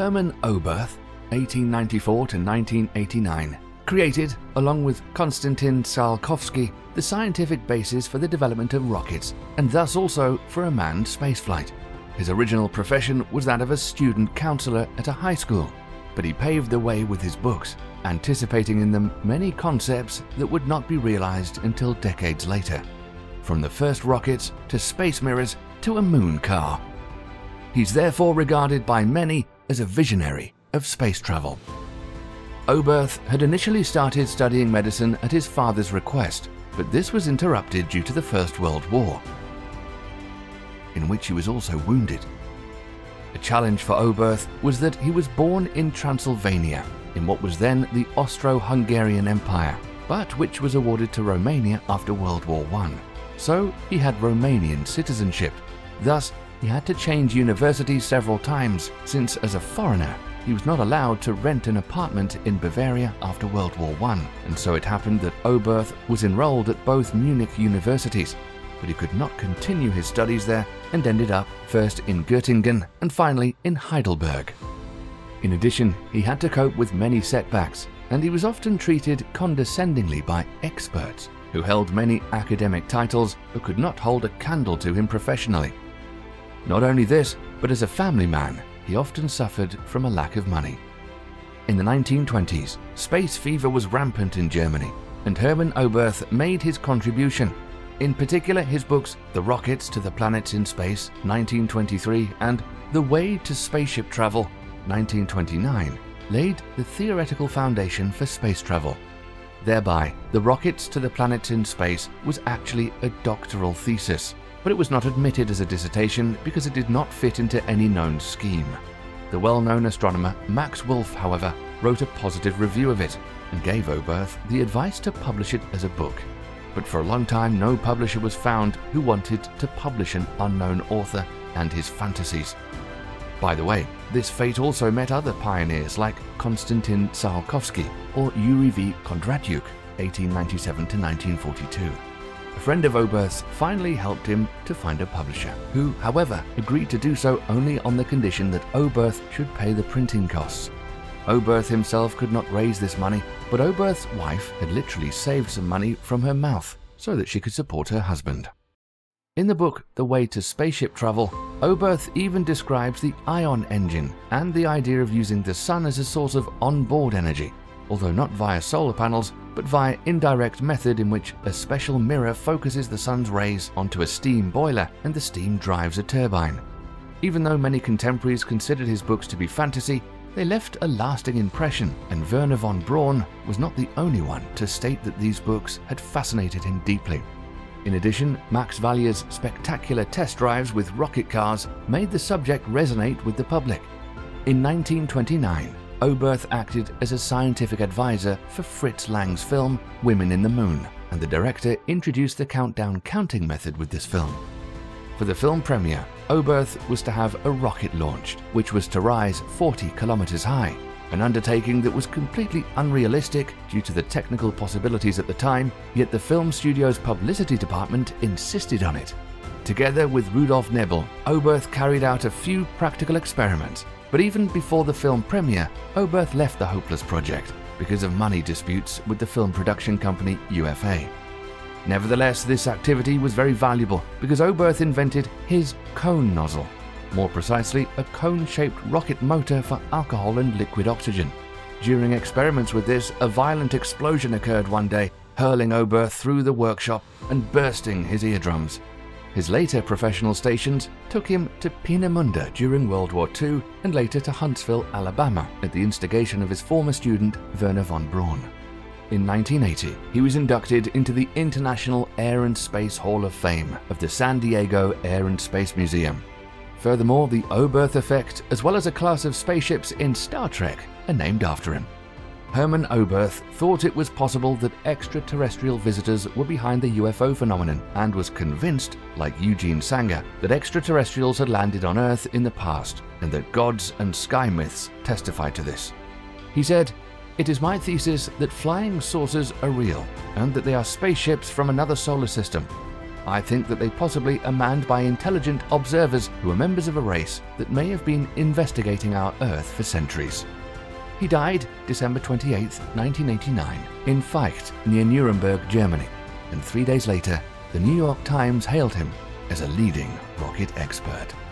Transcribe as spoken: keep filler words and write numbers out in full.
Hermann Oberth, eighteen ninety-four to nineteen eighty-nine, created, along with Konstantin Tsiolkovsky, the scientific basis for the development of rockets, and thus also for a manned spaceflight. His original profession was that of a student counselor at a high school, but he paved the way with his books, anticipating in them many concepts that would not be realized until decades later. From the first rockets to space mirrors to a moon car. He's therefore regarded by many as a visionary of space travel. Oberth had initially started studying medicine at his father's request, but this was interrupted due to the First World War, in which he was also wounded. A challenge for Oberth was that he was born in Transylvania, in what was then the Austro-Hungarian Empire, but which was awarded to Romania after World War One. So he had Romanian citizenship. Thus, he had to change universities several times, since as a foreigner, he was not allowed to rent an apartment in Bavaria after World War One, and so it happened that Oberth was enrolled at both Munich universities, but he could not continue his studies there and ended up first in Göttingen and finally in Heidelberg. In addition, he had to cope with many setbacks, and he was often treated condescendingly by experts who held many academic titles but could not hold a candle to him professionally. Not only this, but as a family man, he often suffered from a lack of money. In the nineteen twenties, space fever was rampant in Germany, and Hermann Oberth made his contribution. In particular, his books The Rockets to the Planets in Space, nineteen twenty-three, and The Way to Spaceship Travel, nineteen twenty-nine, laid the theoretical foundation for space travel. Thereby, The Rockets to the Planets in Space was actually a doctoral thesis, but it was not admitted as a dissertation because it did not fit into any known scheme. The well-known astronomer Max Wolf, however, wrote a positive review of it and gave Oberth the advice to publish it as a book. But for a long time, no publisher was found who wanted to publish an unknown author and his fantasies. By the way, this fate also met other pioneers like Konstantin Tsiolkovsky or Yuri V. Kondratyuk, eighteen ninety-seven to nineteen forty-two. A friend of Oberth's finally helped him to find a publisher, who, however, agreed to do so only on the condition that Oberth should pay the printing costs. Oberth himself could not raise this money, but Oberth's wife had literally saved some money from her mouth so that she could support her husband. In the book The Way to Spaceship Travel, Oberth even describes the ion engine and the idea of using the sun as a source of onboard energy, although not via solar panels, but via indirect method in which a special mirror focuses the sun's rays onto a steam boiler and the steam drives a turbine. Even though many contemporaries considered his books to be fantasy, they left a lasting impression, and Wernher von Braun was not the only one to state that these books had fascinated him deeply. In addition, Max Vallier's spectacular test drives with rocket cars made the subject resonate with the public. In nineteen twenty-nine, Oberth acted as a scientific advisor for Fritz Lang's film Women in the Moon, and the director introduced the countdown counting method with this film. For the film premiere, Oberth was to have a rocket launched, which was to rise forty kilometers high, an undertaking that was completely unrealistic due to the technical possibilities at the time, yet the film studio's publicity department insisted on it. Together with Rudolf Nebel, Oberth carried out a few practical experiments, but even before the film premiere, Oberth left the hopeless project because of money disputes with the film production company U F A. Nevertheless, this activity was very valuable because Oberth invented his cone nozzle, more precisely a cone-shaped rocket motor for alcohol and liquid oxygen. During experiments with this, a violent explosion occurred one day, hurling Oberth through the workshop and bursting his eardrums. His later professional stations took him to Peenemünde during World War Two and later to Huntsville, Alabama, at the instigation of his former student Wernher von Braun. In nineteen eighty, he was inducted into the International Air and Space Hall of Fame of the San Diego Air and Space Museum. Furthermore, the Oberth effect, as well as a class of spaceships in Star Trek, are named after him. Hermann Oberth thought it was possible that extraterrestrial visitors were behind the U F O phenomenon and was convinced, like Eugene Sanger, that extraterrestrials had landed on Earth in the past and that gods and sky myths testified to this. He said, "It is my thesis that flying saucers are real and that they are spaceships from another solar system. I think that they possibly are manned by intelligent observers who are members of a race that may have been investigating our Earth for centuries. He died December twenty-eighth, nineteen eighty-nine, in Ficht, near Nuremberg, Germany, and three days later, the New York Times hailed him as a leading rocket expert.